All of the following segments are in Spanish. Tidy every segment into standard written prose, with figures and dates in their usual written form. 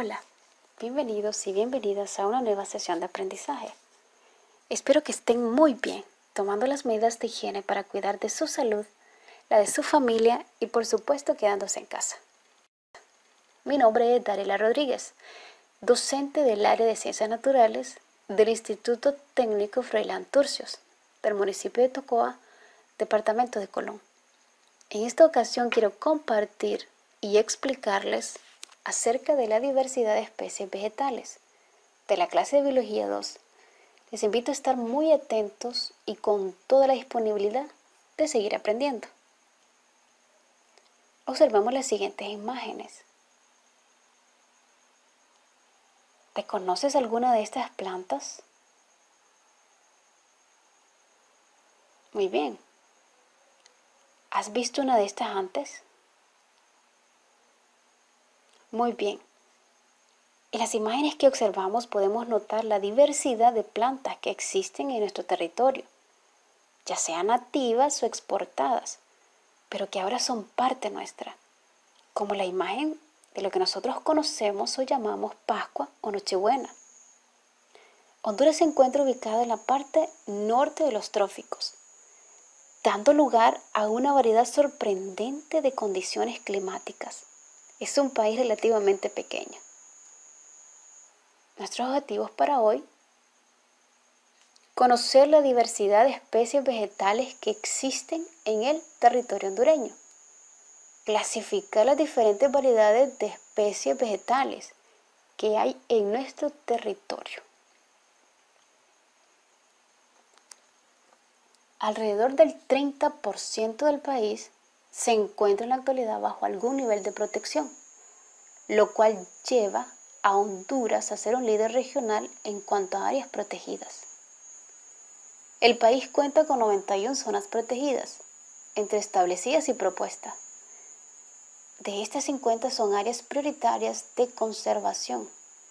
Hola, bienvenidos y bienvenidas a una nueva sesión de aprendizaje. Espero que estén muy bien, tomando las medidas de higiene para cuidar de su salud, la de su familia y por supuesto quedándose en casa. Mi nombre es Dariela Rodríguez, docente del área de Ciencias Naturales del Instituto Técnico Froilán Turcios, del municipio de Tocoa, departamento de Colón. En esta ocasión quiero compartir y explicarles acerca de la diversidad de especies vegetales de la clase de Biología 2. Les invito a estar muy atentos y con toda la disponibilidad de seguir aprendiendo. Observamos las siguientes imágenes. ¿Reconoces alguna de estas plantas? Muy bien. ¿Has visto una de estas antes? Muy bien. En las imágenes que observamos podemos notar la diversidad de plantas que existen en nuestro territorio, ya sean nativas o exportadas, pero que ahora son parte nuestra, como la imagen de lo que nosotros conocemos o llamamos Pascua o Nochebuena. Honduras se encuentra ubicada en la parte norte de los tróficos, dando lugar a una variedad sorprendente de condiciones climáticas. Es un país relativamente pequeño. Nuestros objetivos para hoy: conocer la diversidad de especies vegetales que existen en el territorio hondureño, clasificar las diferentes variedades de especies vegetales que hay en nuestro territorio. Alrededor del 30% del país se encuentra en la actualidad bajo algún nivel de protección, lo cual lleva a Honduras a ser un líder regional en cuanto a áreas protegidas. El país cuenta con 91 zonas protegidas, entre establecidas y propuestas. De estas 50 son áreas prioritarias de conservación.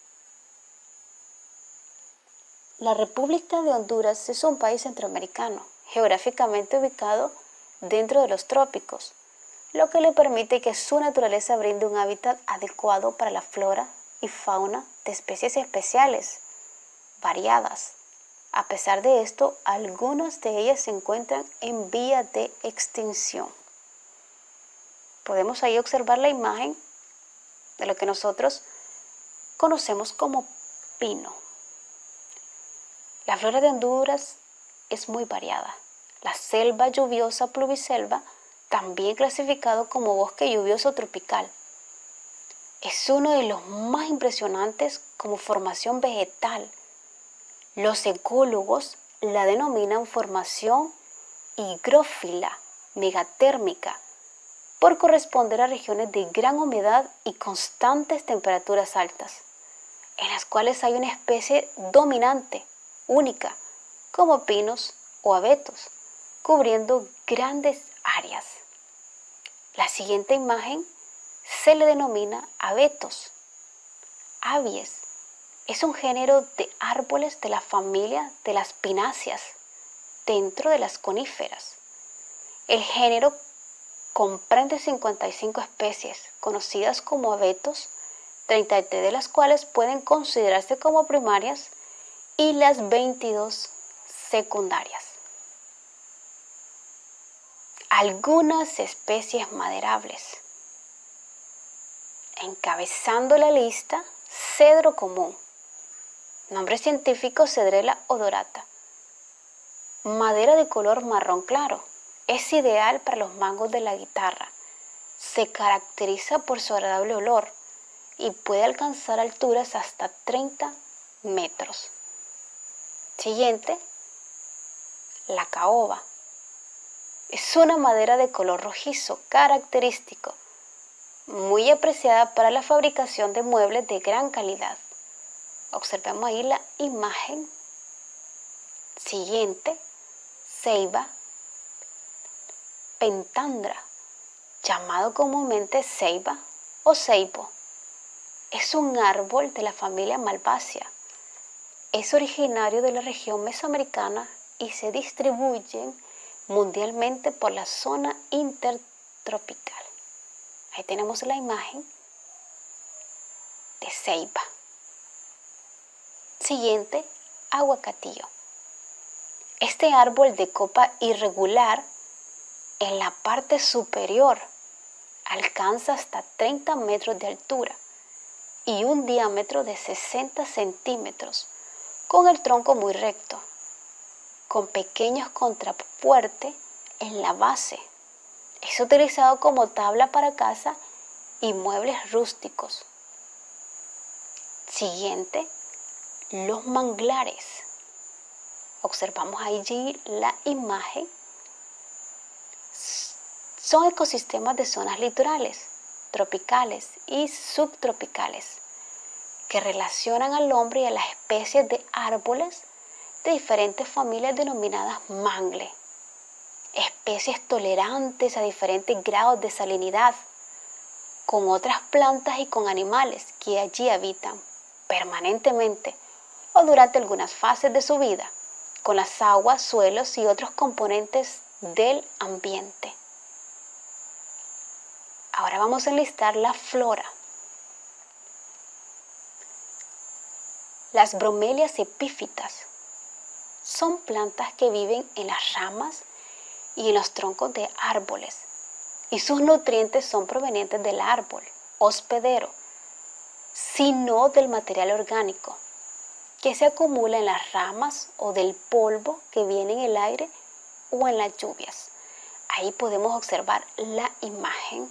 La República de Honduras es un país centroamericano, geográficamente ubicado dentro de los trópicos, lo que le permite que su naturaleza brinde un hábitat adecuado para la flora y fauna de especies especiales, variadas. A pesar de esto, algunas de ellas se encuentran en vía de extinción. Podemos ahí observar la imagen de lo que nosotros conocemos como pino. La flora de Honduras es muy variada. La selva lluviosa pluviselva, también clasificado como bosque lluvioso tropical, es uno de los más impresionantes como formación vegetal. Los ecólogos la denominan formación higrófila megatérmica por corresponder a regiones de gran humedad y constantes temperaturas altas, en las cuales hay una especie dominante, única, como pinos o abetos, cubriendo grandes áreas. La siguiente imagen se le denomina abetos. Abies es un género de árboles de la familia de las pináceas, dentro de las coníferas. El género comprende 55 especies, conocidas como abetos, 33 de las cuales pueden considerarse como primarias y las 22 secundarias. Algunas especies maderables. Encabezando la lista, cedro común. Nombre científico: Cedrela odorata. Madera de color marrón claro. Es ideal para los mangos de la guitarra. Se caracteriza por su agradable olor y puede alcanzar alturas hasta 30 metros. Siguiente, la caoba. Es una madera de color rojizo característico, muy apreciada para la fabricación de muebles de gran calidad. Observemos ahí la imagen. Siguiente, ceiba pentandra, llamado comúnmente ceiba o ceibo. Es un árbol de la familia Malvaceae. Es originario de la región mesoamericana y se distribuye mundialmente por la zona intertropical. Ahí tenemos la imagen de ceiba. Siguiente, aguacatillo. Este árbol de copa irregular en la parte superior alcanza hasta 30 metros de altura y un diámetro de 60 centímetros, con el tronco muy recto, con pequeños contrafuertes en la base. Es utilizado como tabla para casa y muebles rústicos. Siguiente, los manglares. Observamos allí la imagen. Son ecosistemas de zonas litorales, tropicales y subtropicales que relacionan al hombre y a las especies de árboles de diferentes familias denominadas mangle, especies tolerantes a diferentes grados de salinidad, con otras plantas y con animales que allí habitan permanentemente o durante algunas fases de su vida, con las aguas, suelos y otros componentes del ambiente. Ahora vamos a enlistar la flora. Las bromelias epífitas son plantas que viven en las ramas y en los troncos de árboles, y sus nutrientes son provenientes del árbol hospedero, sino del material orgánico que se acumula en las ramas o del polvo que viene en el aire o en las lluvias. Ahí podemos observar la imagen.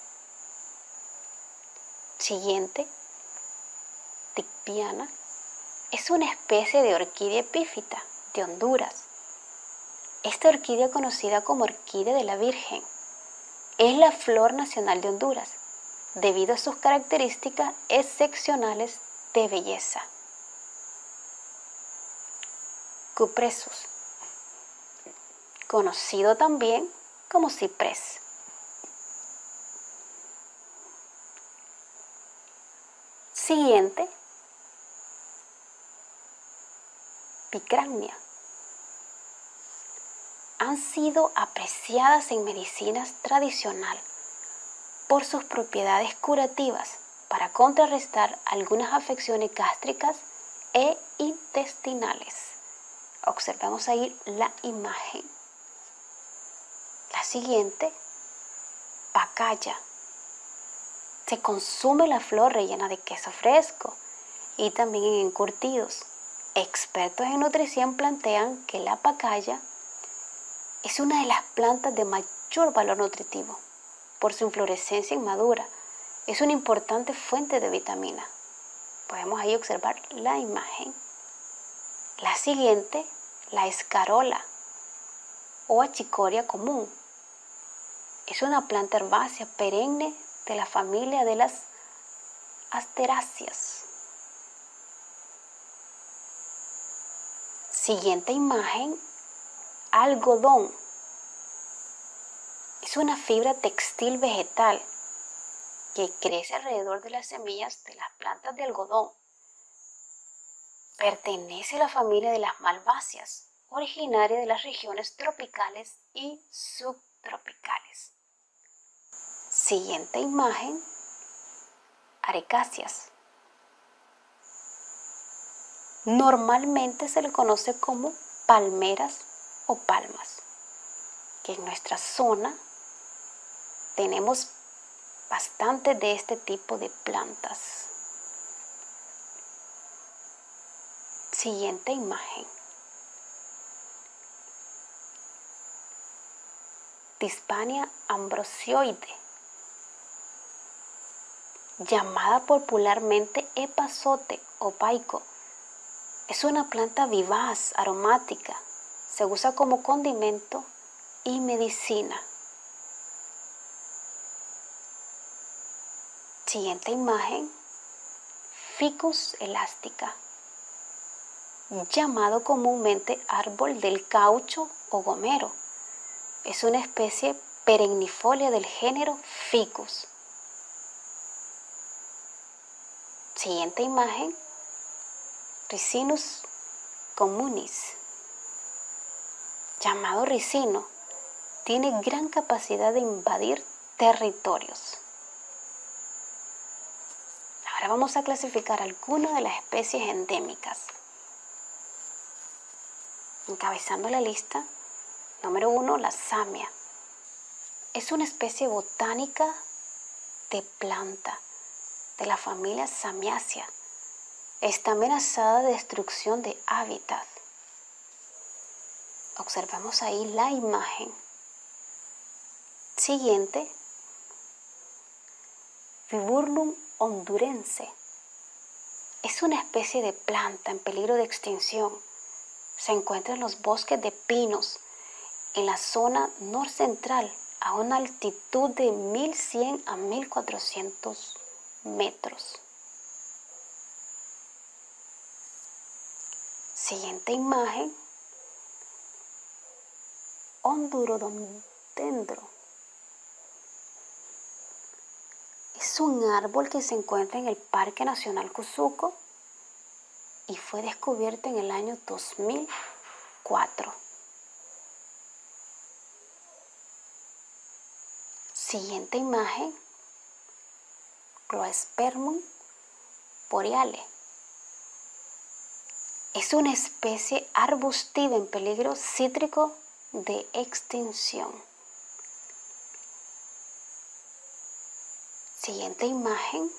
Siguiente, Ticpiana. Es una especie de orquídea epífita de Honduras. Esta orquídea, conocida como orquídea de la Virgen, es la flor nacional de Honduras, debido a sus características excepcionales de belleza. Cupressus, conocido también como ciprés. Siguiente, Picrania. Han sido apreciadas en medicinas tradicional por sus propiedades curativas para contrarrestar algunas afecciones gástricas e intestinales. Observemos ahí la imagen. La siguiente, pacaya. Se consume la flor rellena de queso fresco y también en encurtidos. Expertos en nutrición plantean que la pacaya es una de las plantas de mayor valor nutritivo por su inflorescencia inmadura. Es una importante fuente de vitamina. Podemos ahí observar la imagen. La siguiente, la escarola o achicoria común. Es una planta herbácea perenne de la familia de las asteráceas. Siguiente imagen, algodón. Es una fibra textil vegetal que crece alrededor de las semillas de las plantas de algodón. Pertenece a la familia de las malváceas, originaria de las regiones tropicales y subtropicales. Siguiente imagen, arecáceas. Normalmente se le conoce como palmeras o palmas, que en nuestra zona tenemos bastante de este tipo de plantas. Siguiente imagen. Tispania ambrosioide, llamada popularmente epazote o paico. Es una planta vivaz, aromática. Se usa como condimento y medicina. Siguiente imagen, Ficus elástica, llamado comúnmente árbol del caucho o gomero. Es una especie perennifolia del género Ficus. Siguiente imagen, Ricinus communis, llamado ricino, tiene gran capacidad de invadir territorios. Ahora vamos a clasificar algunas de las especies endémicas. Encabezando la lista, número 1, la samia. Es una especie botánica de planta de la familia Samiaceae. Está amenazada de destrucción de hábitat. Observemos ahí la imagen. Siguiente, Viburnum hondurense. Es una especie de planta en peligro de extinción. Se encuentra en los bosques de pinos en la zona norcentral a una altitud de 1100 a 1400 metros. Siguiente imagen, Hondurodendro. Es un árbol que se encuentra en el Parque Nacional Cuzuco y fue descubierto en el año 2004. Siguiente imagen, Cloespermum boreale. Es una especie arbustiva en peligro cítrico de extinción. Siguiente imagen,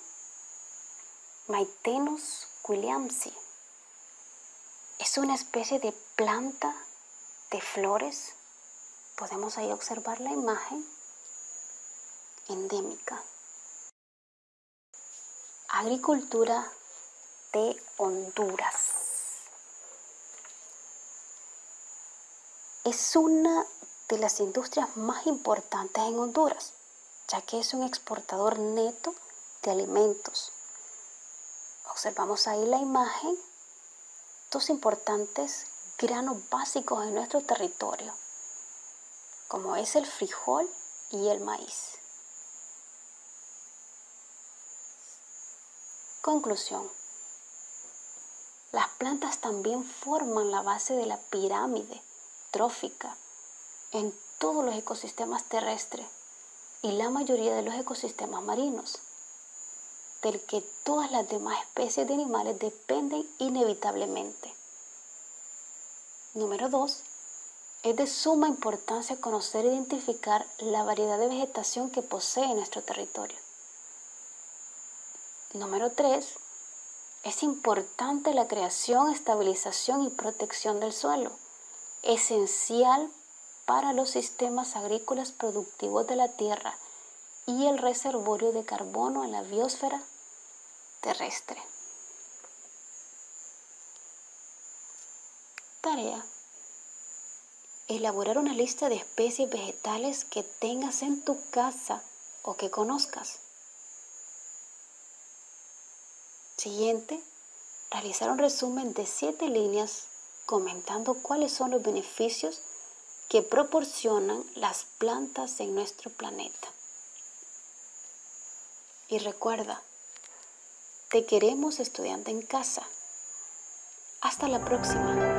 Maitenus williamsi. Es una especie de planta de flores. Podemos ahí observar la imagen endémica. Agricultura de Honduras. Es una de las industrias más importantes en Honduras, ya que es un exportador neto de alimentos. Observamos ahí la imagen, dos importantes granos básicos en nuestro territorio, como es el frijol y el maíz. Conclusión. Las plantas también forman la base de la pirámide trófica en todos los ecosistemas terrestres y la mayoría de los ecosistemas marinos, del que todas las demás especies de animales dependen inevitablemente. Número 2. Es de suma importancia conocer e identificar la variedad de vegetación que posee nuestro territorio. Número 3. Es importante la creación, estabilización y protección del suelo, esencial para los sistemas agrícolas productivos de la tierra y el reservorio de carbono en la biosfera terrestre. Tarea. Elaborar una lista de especies vegetales que tengas en tu casa o que conozcas. Siguiente, realizar un resumen de 7 líneas comentando cuáles son los beneficios que proporcionan las plantas en nuestro planeta. Y recuerda, te queremos estudiante en casa. Hasta la próxima.